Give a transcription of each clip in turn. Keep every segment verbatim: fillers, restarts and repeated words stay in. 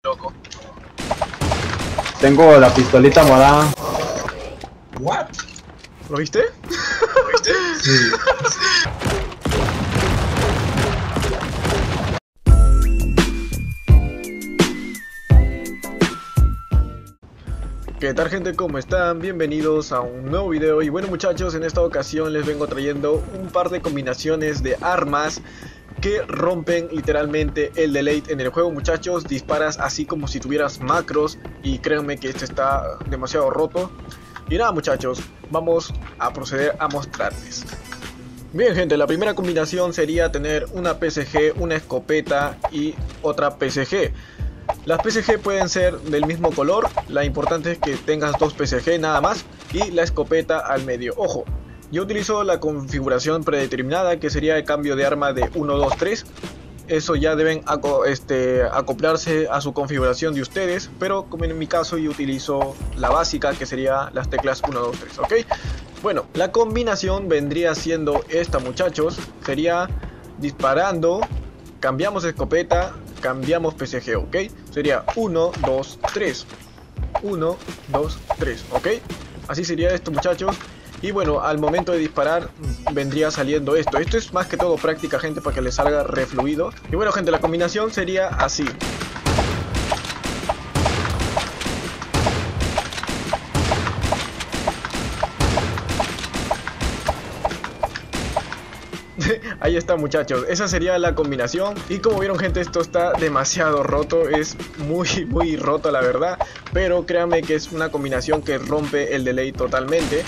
loco. Tengo la pistolita morada. What? ¿Lo viste? ¿Lo viste? Sí. ¿Qué tal, gente? ¿Cómo están? Bienvenidos a un nuevo video. Y bueno, muchachos, en esta ocasión les vengo trayendo un par de combinaciones de armas que rompen literalmente el delay en el juego, muchachos. Disparas así como si tuvieras macros y créanme que este está demasiado roto. Y nada, muchachos, vamos a proceder a mostrarles. Bien, gente, la primera combinación sería tener una P S G, una escopeta y otra P S G. Las P S G pueden ser del mismo color, la importante es que tengas dos P S G nada más, y la escopeta al medio. Ojo, yo utilizo la configuración predeterminada, que sería el cambio de arma de uno, dos, tres. Eso ya deben aco este, acoplarse a su configuración de ustedes, pero como en mi caso yo utilizo la básica, que sería las teclas uno, dos, tres, ¿ok? Bueno, la combinación vendría siendo esta, muchachos. Sería disparando, cambiamos escopeta, cambiamos P S G, ¿ok? Sería uno, dos, tres. uno, dos, tres, ¿ok? Así sería esto, muchachos. Y bueno, al momento de disparar vendría saliendo esto. Esto es más que todo práctica, gente, para que les salga refluido. Y bueno, gente, la combinación sería así. Ahí está, muchachos, esa sería la combinación. Y como vieron, gente, esto está demasiado roto. Es muy muy roto, la verdad. Pero créanme que es una combinación que rompe el delay totalmente.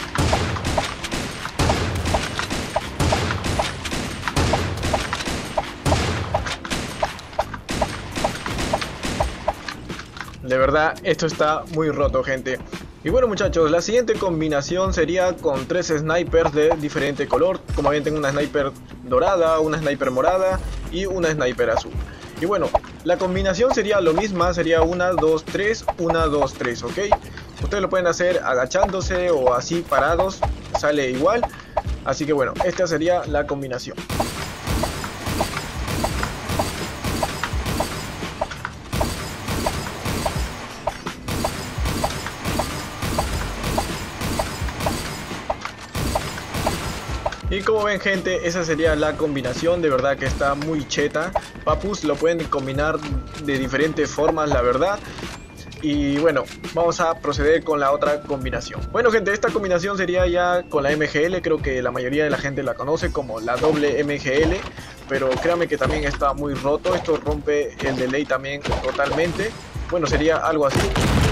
De verdad, esto está muy roto, gente. Y bueno, muchachos, la siguiente combinación sería con tres snipers de diferente color. Como ven, tengo una sniper dorada, una sniper morada y una sniper azul. Y bueno, la combinación sería lo misma, sería uno, dos, tres, uno, dos, tres, ¿ok? Ustedes lo pueden hacer agachándose o así parados, sale igual. Así que bueno, esta sería la combinación. Y como ven, gente, esa sería la combinación. De verdad que está muy cheta. Papus lo pueden combinar de diferentes formas, la verdad. Y bueno, vamos a proceder con la otra combinación. Bueno, gente, esta combinación sería ya con la M G L. Creo que la mayoría de la gente la conoce como la doble M G L. Pero créanme que también está muy roto. Esto rompe el delay también totalmente. Bueno, sería algo así.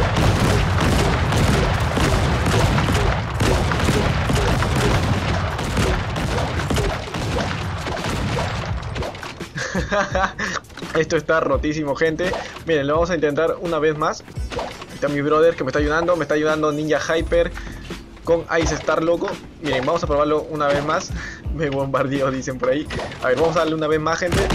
Esto está rotísimo, gente. Miren, lo vamos a intentar una vez más. Ahí está mi brother que me está ayudando. Me está ayudando Ninja Hyper con Ice Star, loco. Miren, vamos a probarlo una vez más. Me bombardeó, dicen por ahí. A ver, vamos a darle una vez más, gente.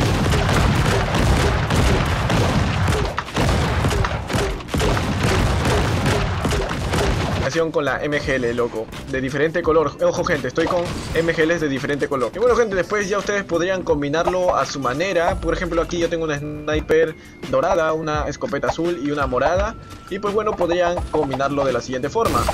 Con la M G L, loco, de diferente color. Ojo, gente, estoy con M G Ls de diferente color. Y bueno, gente, después ya ustedes podrían combinarlo a su manera. Por ejemplo, aquí yo tengo una sniper dorada, una escopeta azul y una morada. Y pues bueno, podrían combinarlo de la siguiente forma.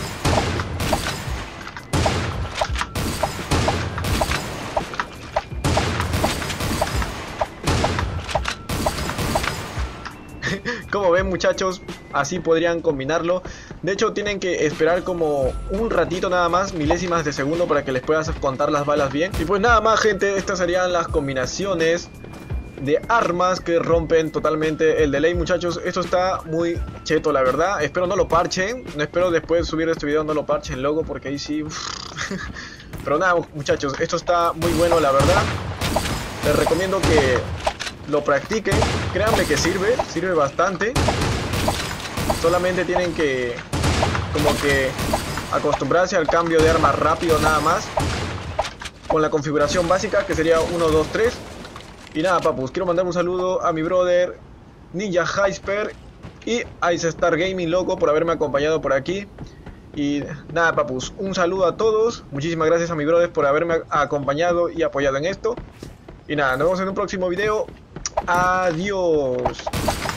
Como ven, muchachos, así podrían combinarlo. De hecho, tienen que esperar como un ratito nada más, milésimas de segundo, para que les puedas contar las balas bien. Y pues nada más, gente, estas serían las combinaciones de armas que rompen totalmente el delay, muchachos. Esto está muy cheto, la verdad. Espero no lo parchen. No espero después de subir este video no lo parchen, loco, porque ahí sí... Pero nada, muchachos, esto está muy bueno, la verdad. Les recomiendo que lo practiquen. Créanme que sirve, sirve bastante. Solamente tienen que como que acostumbrarse al cambio de arma rápido, nada más, con la configuración básica, que sería uno, dos, tres. Y nada, papus, quiero mandar un saludo a mi brother Ninja Hyper y Ice Star Gaming, loco, por haberme acompañado por aquí. Y nada, papus, un saludo a todos. Muchísimas gracias a mi brother por haberme acompañado y apoyado en esto. Y nada, nos vemos en un próximo video. Adiós.